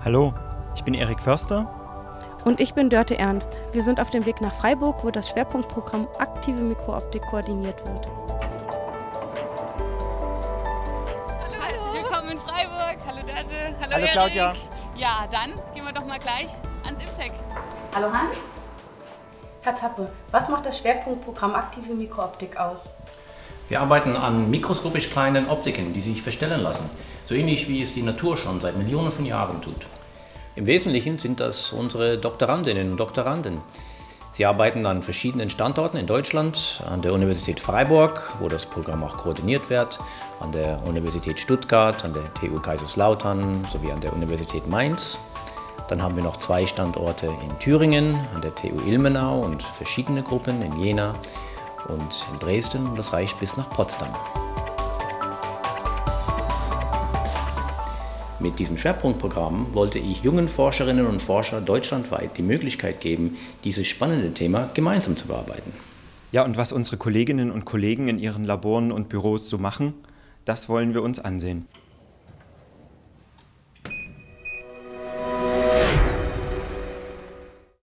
Hallo, ich bin Erik Förster. Und ich bin Dörte Ernst. Wir sind auf dem Weg nach Freiburg, wo das Schwerpunktprogramm Aktive Mikrooptik koordiniert wird. Hallo, herzlich willkommen in Freiburg. Hallo Dörte. Hallo Hallo Erik. Claudia. Ja, dann gehen wir doch mal gleich ans IMTech. Hallo Hans. Herr Zappe, was macht das Schwerpunktprogramm Aktive Mikrooptik aus? Wir arbeiten an mikroskopisch kleinen Optiken, die sich verstellen lassen, so ähnlich wie es die Natur schon seit Millionen von Jahren tut. Im Wesentlichen sind das unsere Doktorandinnen und Doktoranden. Sie arbeiten an verschiedenen Standorten in Deutschland, an der Universität Freiburg, wo das Programm auch koordiniert wird, an der Universität Stuttgart, an der TU Kaiserslautern sowie an der Universität Mainz. Dann haben wir noch 2 Standorte in Thüringen, an der TU Ilmenau und verschiedene Gruppen in Jena und in Dresden, und das reicht bis nach Potsdam. Mit diesem Schwerpunktprogramm wollte ich jungen Forscherinnen und Forschern deutschlandweit die Möglichkeit geben, dieses spannende Thema gemeinsam zu bearbeiten. Ja, und was unsere Kolleginnen und Kollegen in ihren Laboren und Büros so machen, das wollen wir uns ansehen.